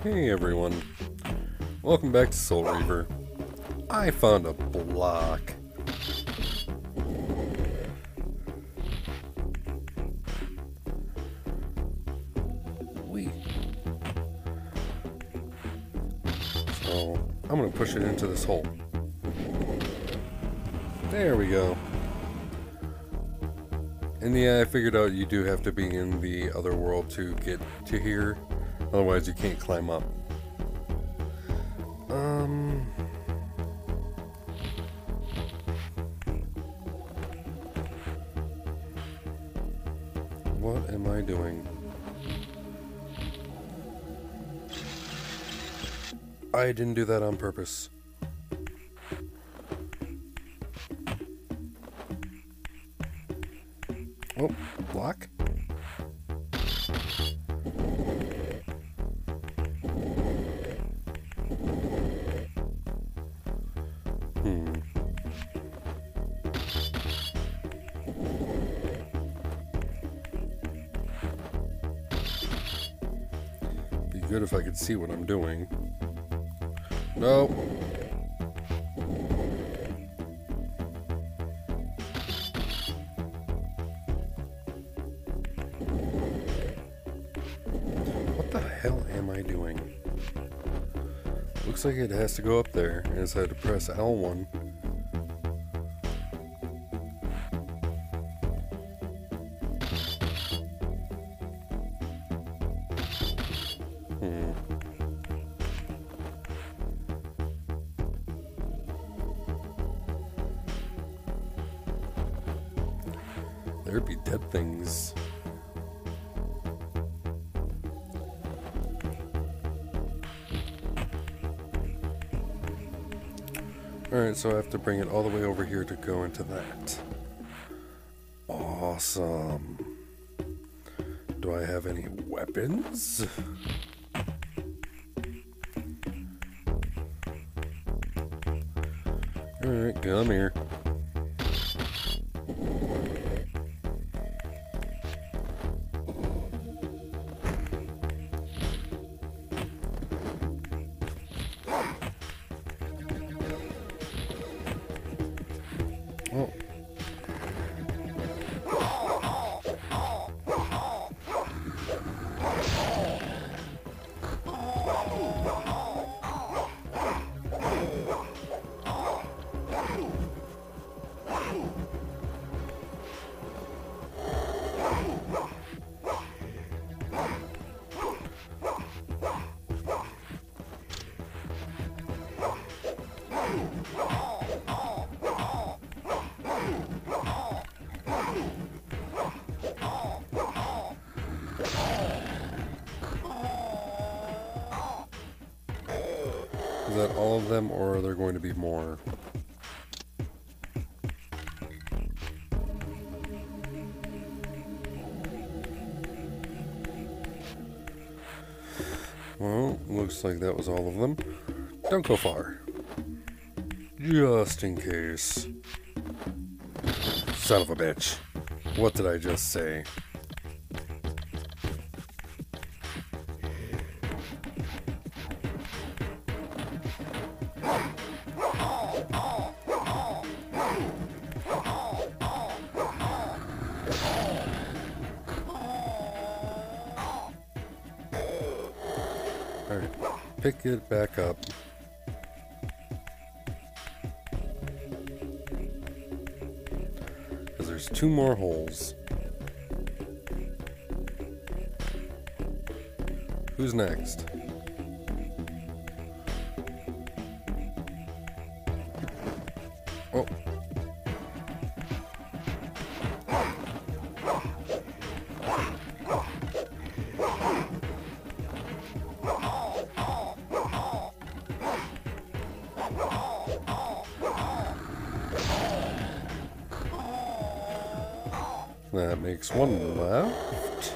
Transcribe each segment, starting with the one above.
Hey everyone, welcome back to Soul Reaver. I found a block. Wait. So, I'm gonna push it into this hole. There we go. And yeah, I figured out you do have to be in the other world to get to here. Otherwise you can't climb up. What am I doing? I didn't do that on purpose. Oh, block? Be good if I could see what I'm doing. No. What the hell am I doing? Looks like it has to go up there, and so I had to press L1. There'd be dead things. Alright, so I have to bring it all the way over here to go into that. Awesome. Do I have any weapons? Alright, come here. Oh. Is that all of them, or are there going to be more? Well, looks like that was all of them. Don't go far. Just in case. Son of a bitch. What did I just say? Alright, pick it back up. Because there's two more holes. Who's next? Oh. That makes one left.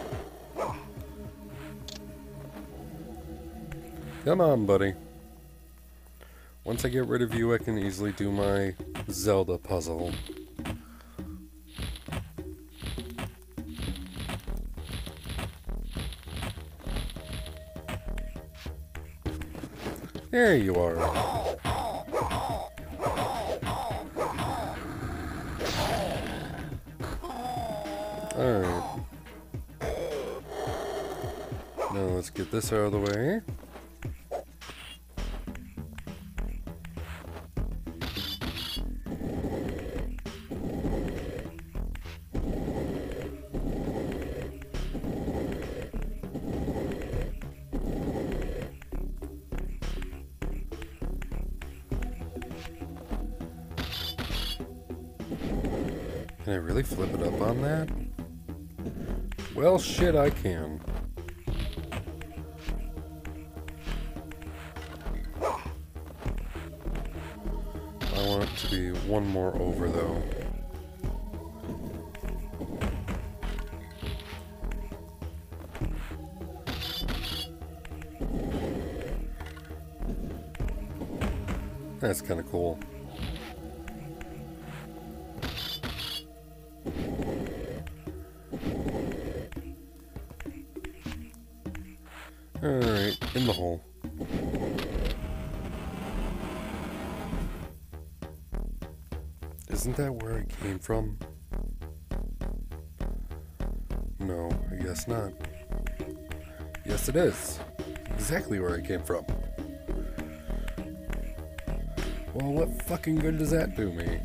Come on, buddy. Once I get rid of you, I can easily do my Zelda puzzle. There you are. Alright. Now let's get this out of the way. Can I really flip it up on that? Well, shit, I can. I want it to be one more over, though. That's kind of cool. Alright, in the hole. Isn't that where I came from? No, I guess not. Yes, it is. Exactly where I came from. Well, what fucking good does that do me?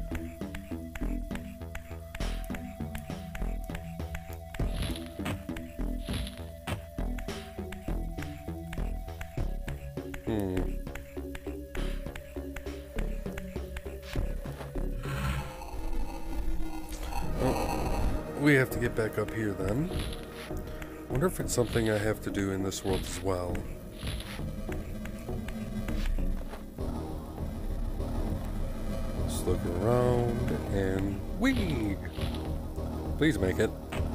We have to get back up here then. Wonder if it's something I have to do in this world as well. Just look around and whee! Please make it.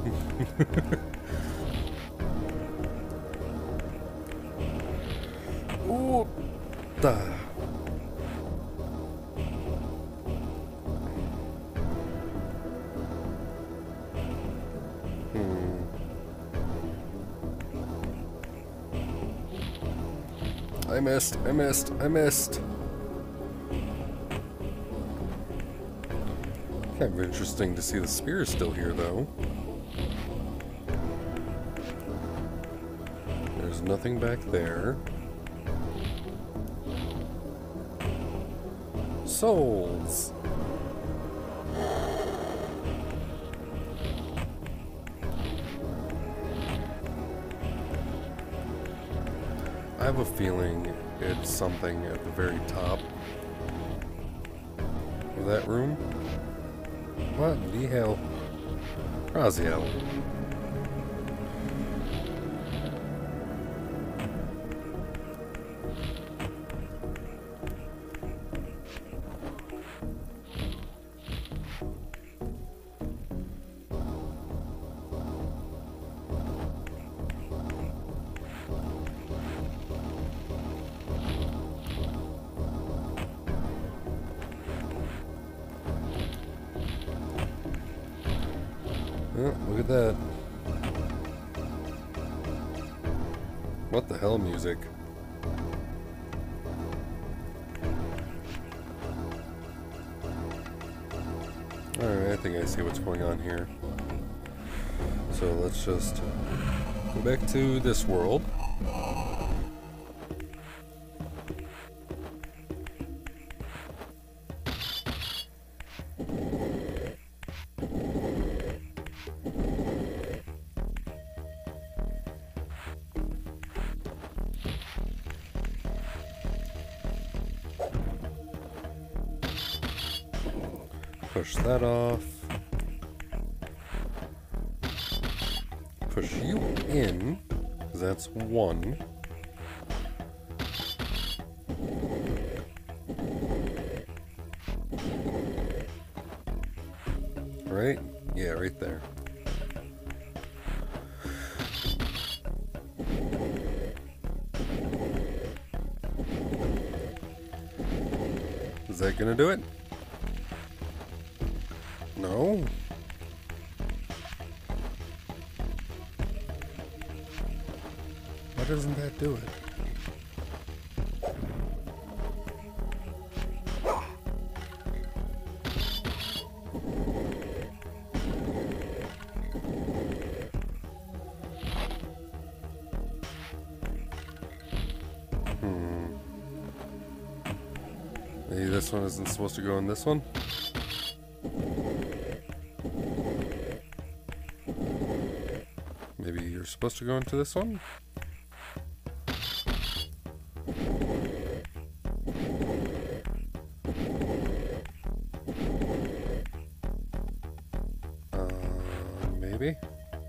Ooh, da. I missed. Kind of interesting to see the spear is still here, though. There's nothing back there. Souls! I have a feeling it's something at the very top of that room. What the hell? Raziel. Oh, look at that. What the hell, music? Alright, I think I see what's going on here. So let's just go back to this world. Push that off. Push you in, because that's one. Right? Yeah, right there. Is that gonna do it? No. Why doesn't that do it? Maybe this one isn't supposed to go in this one? Maybe you're supposed to go into this one? Maybe?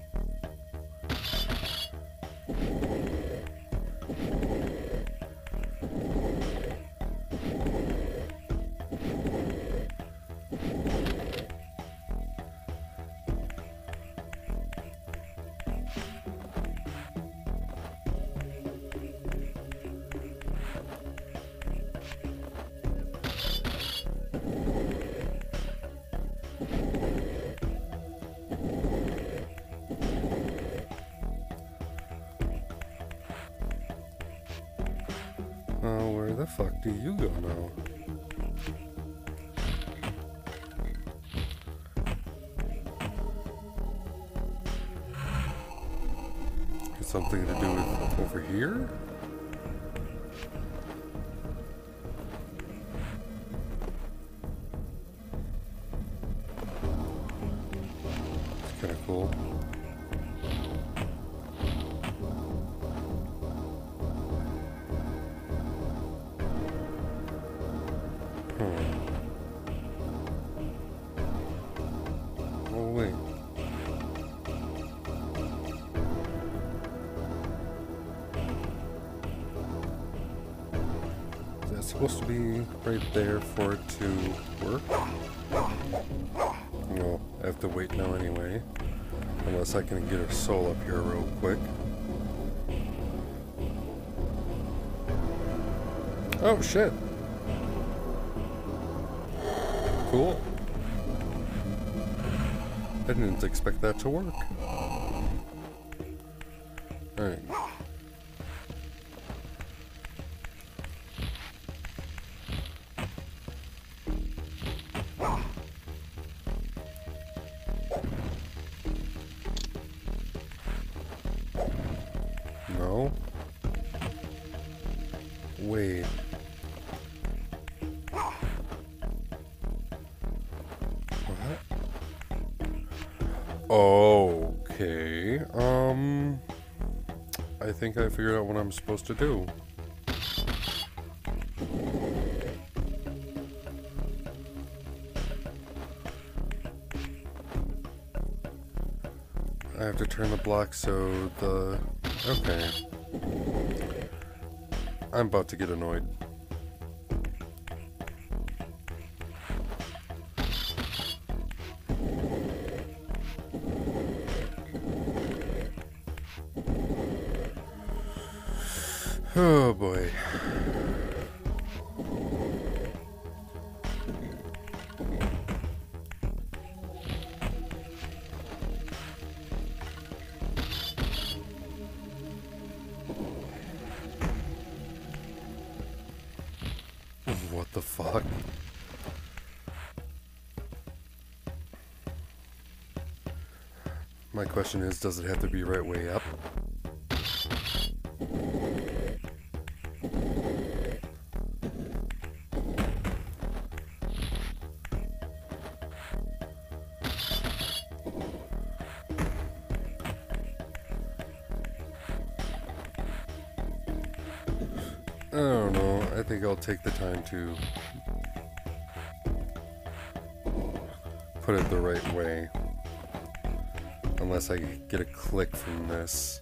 Oh, where the fuck do you go now? It's something to do with over here? It's kinda cool. Oh, wait. Is that supposed to be right there for it to work? Well, I have to wait now anyway. Unless I can get a soul up here real quick. Oh, shit. Cool. I didn't expect that to work. Alright. No. Wait. Okay, I think I figured out what I'm supposed to do. I have to turn the block so the... Okay. I'm about to get annoyed. Oh boy. What the fuck? My question is, does it have to be right way up? I don't know. I think I'll take the time to put it the right way. Unless I get a click from this.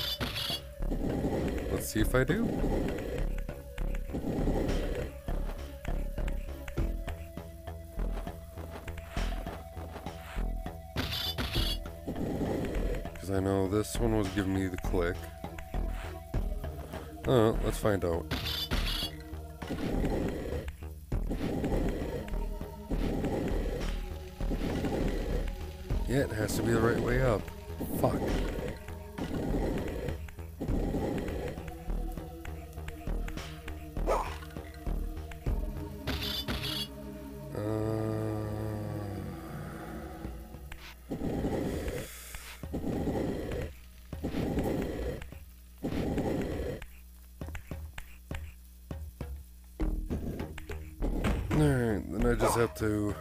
Let's see if I do. Because I know this one was giving me the click. Let's find out. Yeah, it has to be the right way up. Fuck. Alright, then I just have to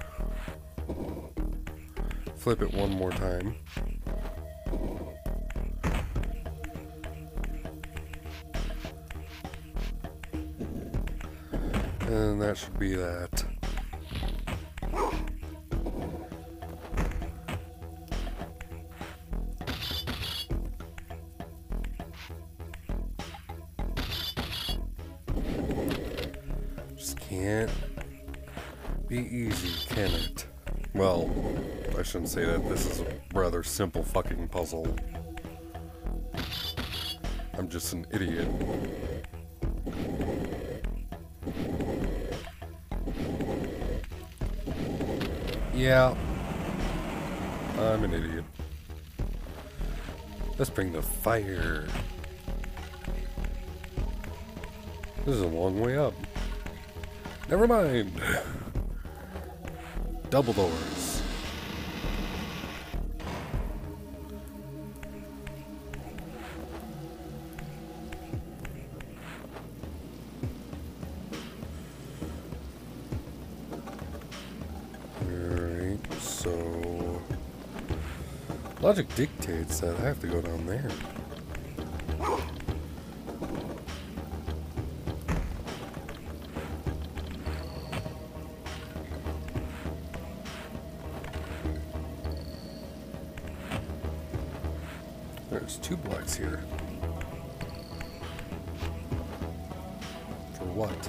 flip it one more time. And that should be that. Just can't be easy, can it? Well, I shouldn't say that. This is a rather simple fucking puzzle. I'm just an idiot. Yeah, I'm an idiot. Let's bring the fire. This is a long way up. Never mind. Double doors. Alright, so logic dictates that I have to go down there. There's 2 blocks here. For what?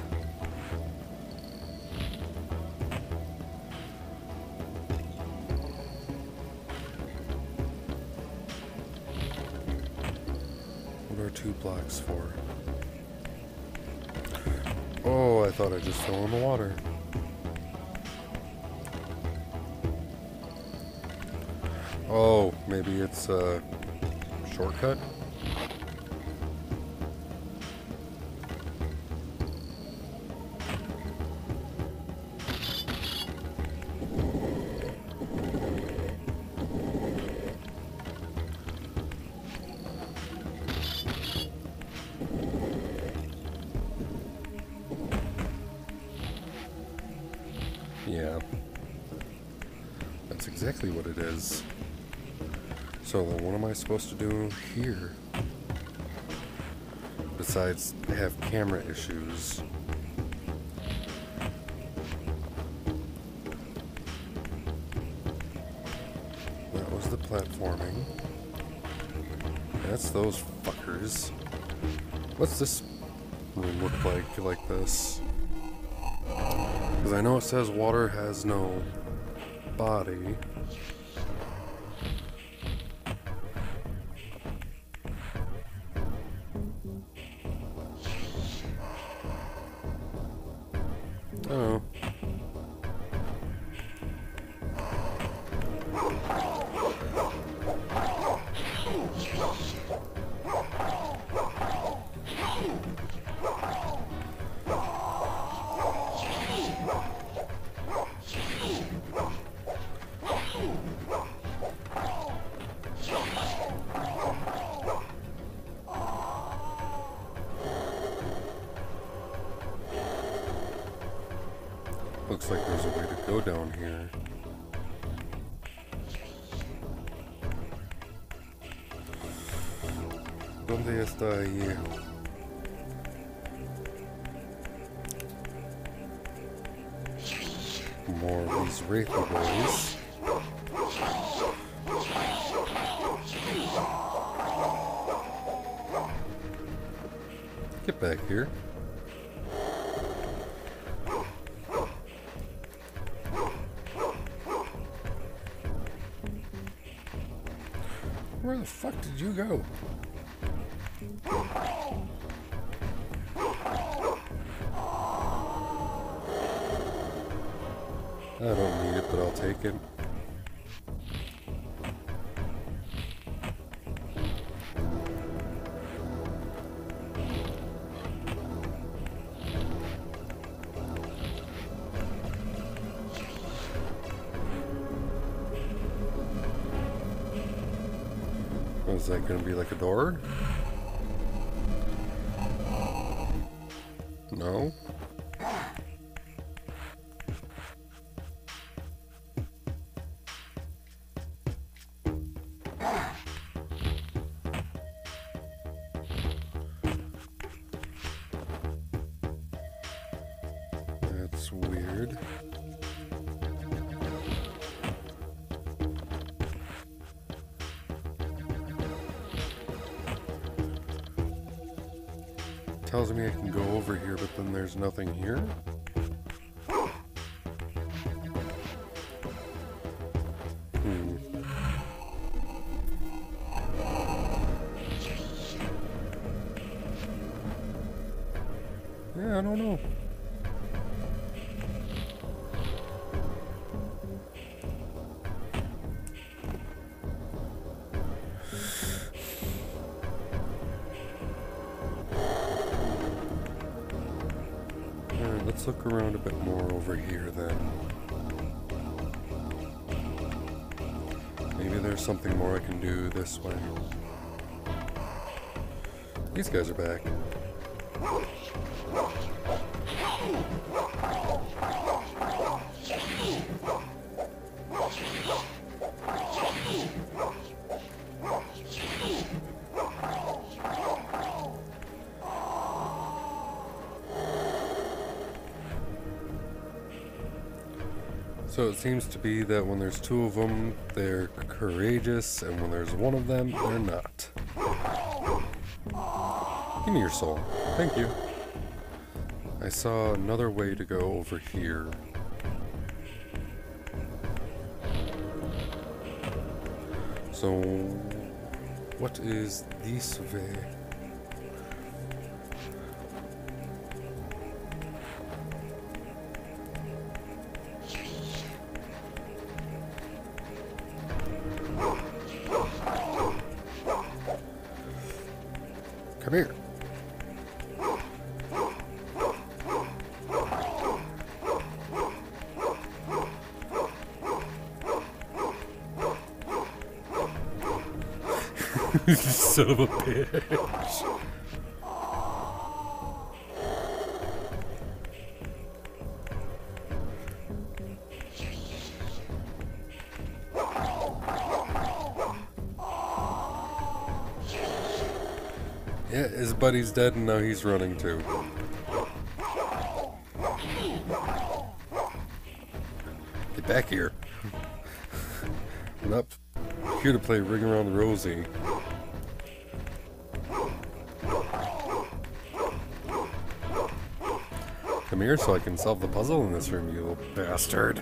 What are 2 blocks for? Oh, I thought I just fell in the water. Oh, maybe it's a shortcut? Yeah. That's exactly what it is. So then what am I supposed to do here? Besides have camera issues. That was the platforming. That's those fuckers. What's this room look like this? Because I know it says water has no body. Oh. Looks like there's a way to go down here. ¿Dónde está ahí? More of these Reaver boys. Get back here. Where the fuck did you go? I don't need it, but I'll take it. Is that going to be like a door? No? looks weird. Tells me I can go over here, but then there's nothing here. Yeah, I don't know. Alright, let's look around a bit more over here then. Maybe there's something more I can do this way. These guys are back. So it seems to be that when there's two of them, they're courageous, and when there's one of them, they're not. Give me your soul. Thank you. I saw another way to go over here. So, what is this way? Come here. You son of a bitch. Yeah, his buddy's dead and now he's running too. Get back here. I'm not here to play Ring Around the Rosie. Come here so I can solve the puzzle in this room, you little bastard.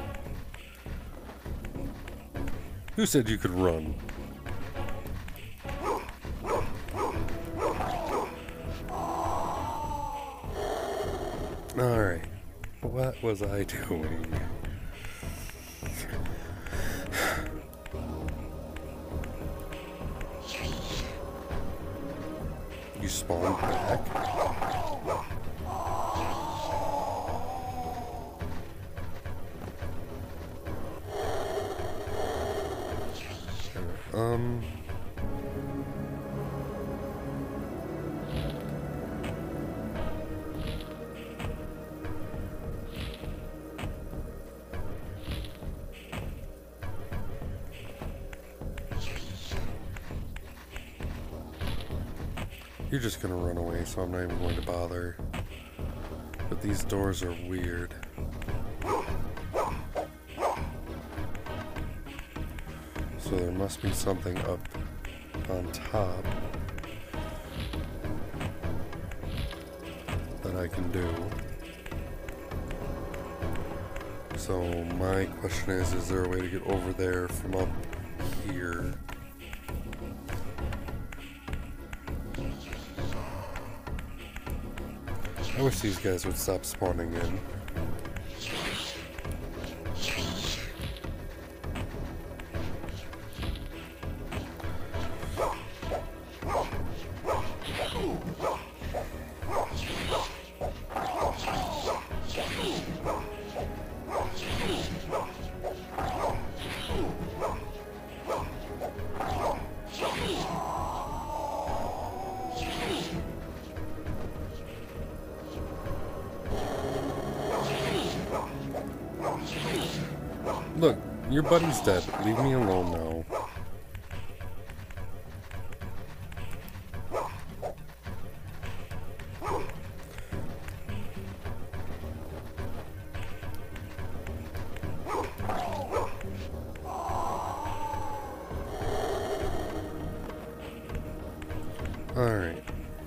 Who said you could run? Alright, what was I doing? You spawned back? You're just gonna run away, so I'm not even going to bother. But these doors are weird. So there must be something up on top that I can do. So my question is there a way to get over there from up here? I wish these guys would stop spawning in. Look, your buddy's dead. Leave me alone now. Alright.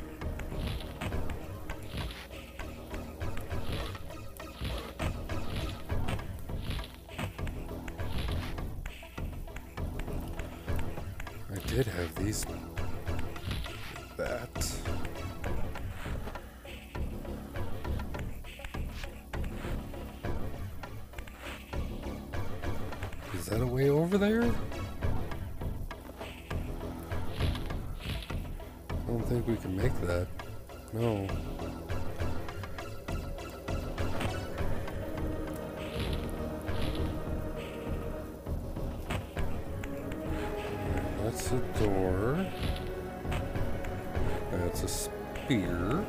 I did have these. That. Is that a way over there? I don't think we can make that. No. That's a door. That's a spear.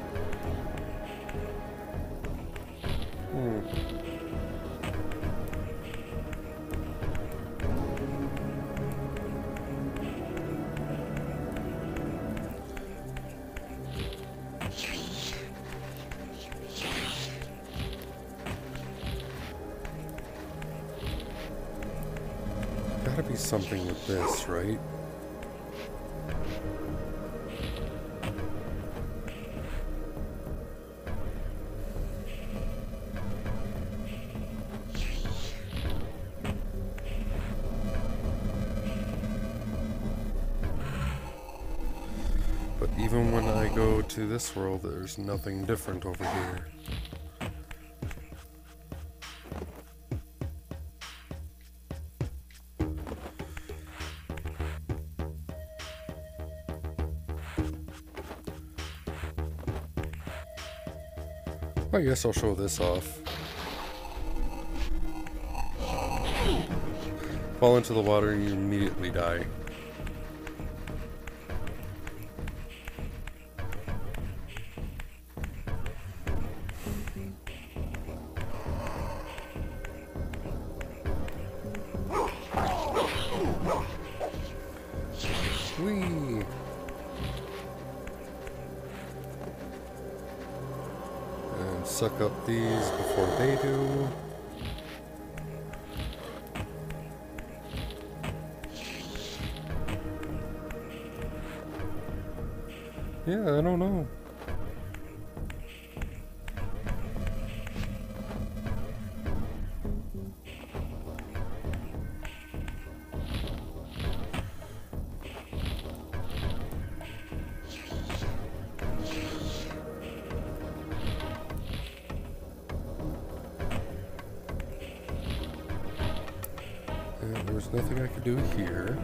Gotta be something with this, right? But even when I go to this world, there's nothing different over here. I guess I'll show this off. Fall into the water and you immediately die. Whee! And suck up these before they do. Yeah, I don't know. And there's nothing I could do here.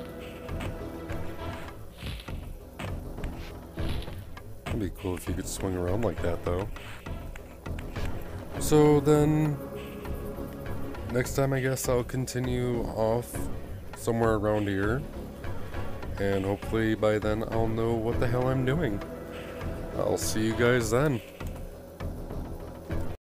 It'd be cool if you could swing around like that, though. So then, next time I guess I'll continue off somewhere around here. And hopefully by then I'll know what the hell I'm doing. I'll see you guys then.